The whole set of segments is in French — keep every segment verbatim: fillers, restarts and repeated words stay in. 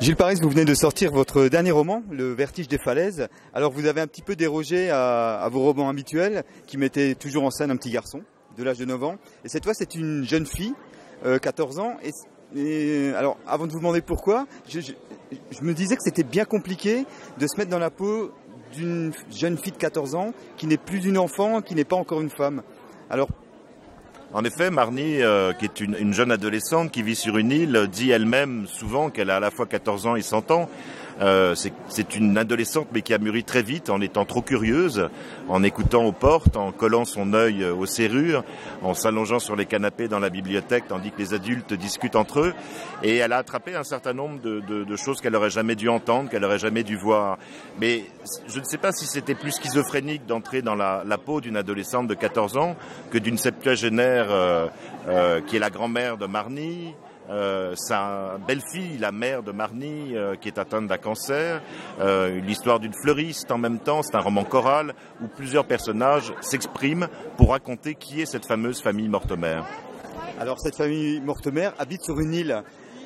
Gilles Paris, vous venez de sortir votre dernier roman, Le Vertige des falaises. Alors vous avez un petit peu dérogé à, à vos romans habituels qui mettaient toujours en scène un petit garçon de l'âge de neuf ans. Et cette fois c'est une jeune fille, euh, quatorze ans. Et, et alors avant de vous demander pourquoi, je, je, je me disais que c'était bien compliqué de se mettre dans la peau d'une jeune fille de quatorze ans qui n'est plus une enfant, qui n'est pas encore une femme. Alors En effet, Marnie, euh, qui est une, une jeune adolescente qui vit sur une île, dit elle-même souvent qu'elle a à la fois quatorze ans et cent ans. Euh, c'est une adolescente mais qui a mûri très vite en étant trop curieuse, en écoutant aux portes, en collant son œil aux serrures, en s'allongeant sur les canapés dans la bibliothèque tandis que les adultes discutent entre eux. Et elle a attrapé un certain nombre de, de, de choses qu'elle aurait jamais dû entendre, qu'elle aurait jamais dû voir. Mais je ne sais pas si c'était plus schizophrénique d'entrer dans la, la peau d'une adolescente de quatorze ans que d'une septuagénaire euh, euh, qui est la grand-mère de Marnie. Euh, sa belle-fille, la mère de Marnie, euh, qui est atteinte d'un cancer, euh, l'histoire d'une fleuriste en même temps. C'est un roman choral où plusieurs personnages s'expriment pour raconter qui est cette fameuse famille Mortemer. Alors cette famille Mortemer habite sur une île.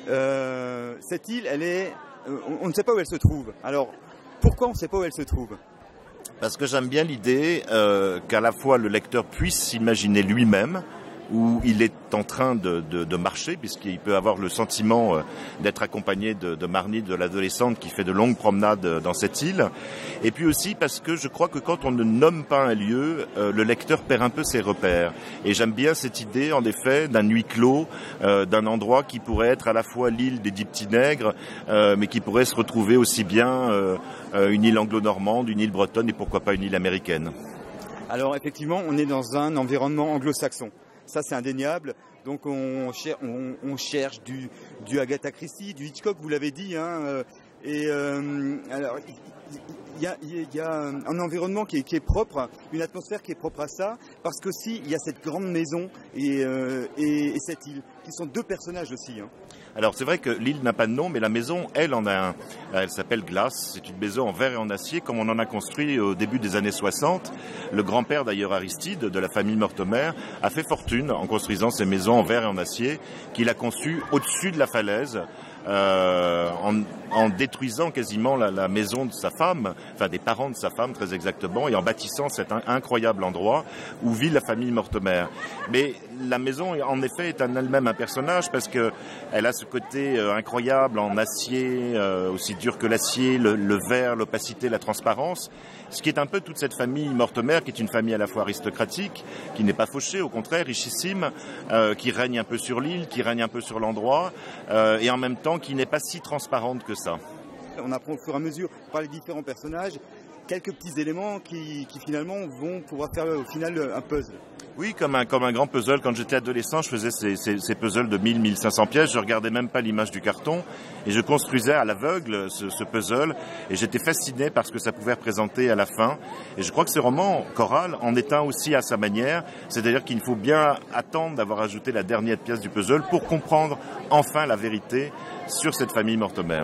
Euh, cette île, elle est, on, on ne sait pas où elle se trouve. Alors pourquoi on ne sait pas où elle se trouve? Parce que j'aime bien l'idée euh, qu'à la fois le lecteur puisse s'imaginer lui-même où il est en train de, de, de marcher, puisqu'il peut avoir le sentiment euh, d'être accompagné de, de Marnie, de l'adolescente qui fait de longues promenades dans cette île. Et puis aussi parce que je crois que quand on ne nomme pas un lieu, euh, le lecteur perd un peu ses repères. Et j'aime bien cette idée, en effet, d'un huis clos, euh, d'un endroit qui pourrait être à la fois l'île des dix petits nègres, euh, mais qui pourrait se retrouver aussi bien euh, euh, une île anglo-normande, une île bretonne et pourquoi pas une île américaine. Alors effectivement, on est dans un environnement anglo-saxon. Ça, c'est indéniable. Donc, on, cher on, on cherche du, du Agatha Christie, du Hitchcock, vous l'avez dit. Hein, et euh, alors, il y a, y, y a un environnement qui est, qui est propre, une atmosphère qui est propre à ça, parce qu'aussi, il y a cette grande maison et, euh, et, et cette île, qui sont deux personnages aussi. Hein. Alors c'est vrai que l'île n'a pas de nom, mais la maison, elle, en a un. Elle s'appelle Glace. C'est une maison en verre et en acier, comme on en a construit au début des années soixante. Le grand-père, d'ailleurs, Aristide, de la famille Mortemer, a fait fortune en construisant ces maisons en verre et en acier, qu'il a conçues au-dessus de la falaise, euh, en, en détruisant quasiment la, la maison de sa femme, enfin des parents de sa femme, très exactement, et en bâtissant cet un, incroyable endroit où vit la famille Mortemer. Mais la maison, en effet, est en elle-même un personnage, parce que elle a ce côté euh, incroyable en acier, euh, aussi dur que l'acier, le, le verre, l'opacité, la transparence, ce qui est un peu toute cette famille Mortemer, qui est une famille à la fois aristocratique, qui n'est pas fauchée, au contraire, richissime, euh, qui règne un peu sur l'île, qui règne un peu sur l'endroit, euh, et en même temps qui n'est pas si transparente que ça. On apprend au fur et à mesure par les différents personnages quelques petits éléments qui, qui finalement vont pouvoir faire au final un puzzle. Oui, comme un, comme un grand puzzle. Quand j'étais adolescent, je faisais ces, ces, ces puzzles de mille à mille cinq cents pièces. Je regardais même pas l'image du carton et je construisais à l'aveugle ce, ce puzzle. Et j'étais fasciné par ce que ça pouvait représenter à la fin. Et je crois que ce roman choral en est un aussi à sa manière. C'est-à-dire qu'il faut bien attendre d'avoir ajouté la dernière pièce du puzzle pour comprendre enfin la vérité sur cette famille Mortemer.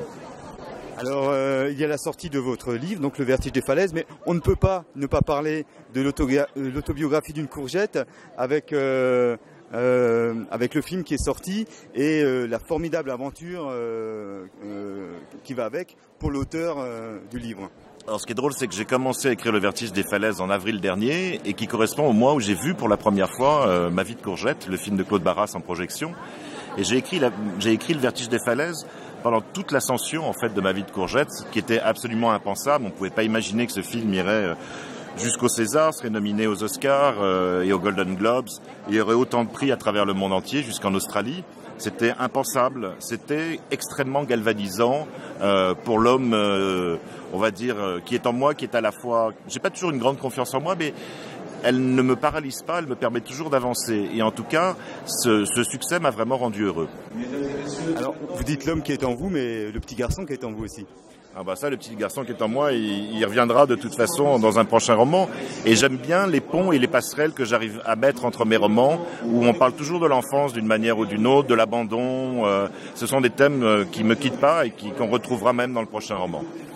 Alors, euh, il y a la sortie de votre livre, donc Le Vertige des falaises, mais on ne peut pas ne pas parler de l'autobiographie d'une courgette avec, euh, euh, avec le film qui est sorti et euh, la formidable aventure euh, euh, qui va avec pour l'auteur euh, du livre. Alors ce qui est drôle, c'est que j'ai commencé à écrire Le Vertige des falaises en avril dernier et qui correspond au mois où j'ai vu pour la première fois euh, Ma vie de courgette, le film de Claude Barras en projection. Et j'ai écrit, la, j'ai écrit Le Vertige des falaises pendant toute l'ascension en fait de Ma vie de courgette, qui était absolument impensable. On ne pouvait pas imaginer que ce film irait jusqu'au César, serait nominé aux Oscars euh, et aux Golden Globes, et aurait autant de prix à travers le monde entier jusqu'en Australie. C'était impensable, c'était extrêmement galvanisant euh, pour l'homme, euh, on va dire, euh, qui est en moi, qui est à la fois... J'ai pas toujours une grande confiance en moi, mais elle ne me paralyse pas, elle me permet toujours d'avancer. Et en tout cas, ce, ce succès m'a vraiment rendu heureux. Alors, vous dites l'homme qui est en vous, mais le petit garçon qui est en vous aussi. Ah bah ça, le petit garçon qui est en moi, il, il reviendra de toute façon dans un prochain roman. Et j'aime bien les ponts et les passerelles que j'arrive à mettre entre mes romans, où on parle toujours de l'enfance d'une manière ou d'une autre, de l'abandon. Euh, ce sont des thèmes qui ne me quittent pas et qui, qu'on retrouvera même dans le prochain roman.